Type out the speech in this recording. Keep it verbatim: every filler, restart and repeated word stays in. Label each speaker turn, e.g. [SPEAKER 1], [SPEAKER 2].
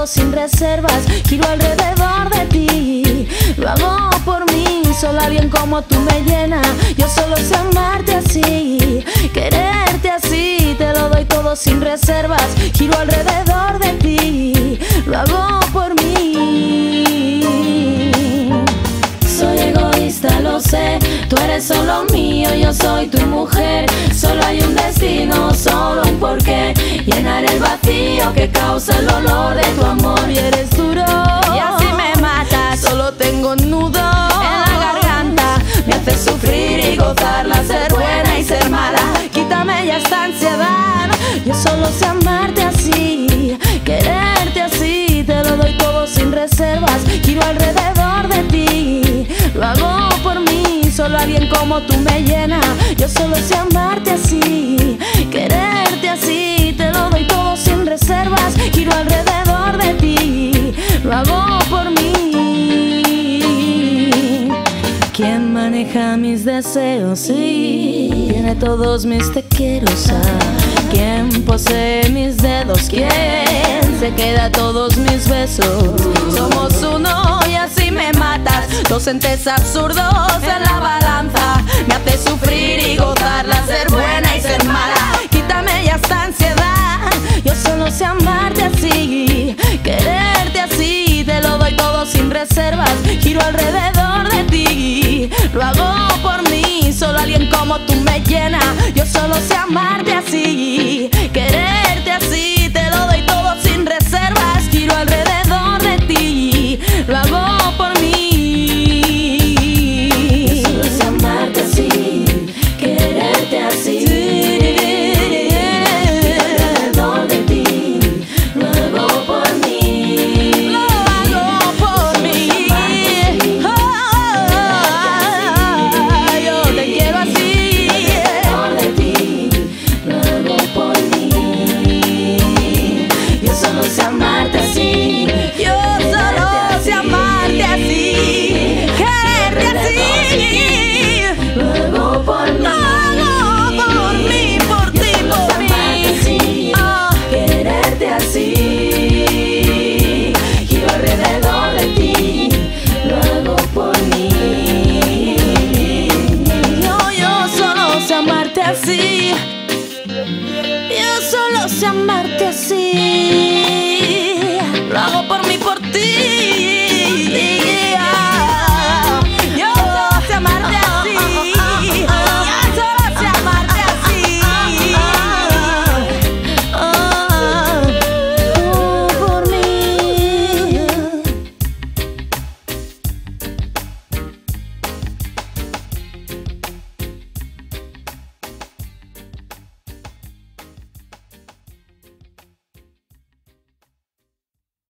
[SPEAKER 1] todo sin reservas, giro alrededor de ti. Lo hago por mí, solo alguien como tú me llena. Yo solo sé amarte así, quererte así. Te lo doy todo sin reservas, giro alrededor de ti. Lo hago por mí. Soy egoísta, lo sé, tú eres solo mío, yo soy tu mujer. Solo hay un destino, solo un porqué, llenar el vacío que causa el olor de tu amor. Y eres duro, y así me matas. Solo tengo un nudo en la garganta, me haces sufrir y gozarla, ser buena y ser mala. Quítame ya esta ansiedad, yo solo sé amarte así, quererte así. Te lo doy todo sin reservas, giro alrededor de ti. Lo hago por mí, solo alguien como tú me llena. Yo solo sé amarte así, quererte así. Te lo doy todo sin reservas, giro alrededor de ti. Lo hago por mí. ¿Quién maneja mis deseos? Sí, tiene todos mis te quiero. ¿Quién posee mis dedos? ¿Quién se queda todos mis besos? Somos uno y así me matas. Dos entes absurdos en la balanza, me hace sufrir y gozarla, ser buena y ser mala. Quítame ya esta ansiedad, yo solo sé amarte así, quererte así. Te lo doy todo sin reservas, giro alrededor de ti. Lo hago por mí, solo alguien como tú me llena. Yo solo sé amarte así, quererte así. Te lo doy todo sin reservas, giro alrededor de ti. Lo hago por mí. Yo solo sé amarte así, quererte así. Alrededor de ti. Lo hago por mí. Lo hago por mí. Oh, yo te quiero así. Alrededor de ti. Lo hago por mí. Yo solo sé amarte así. Yo solo sé amarte así, quererte así. Lo hago por mí. Lo hago por mí, por ti, por mí. Oh, quererte así.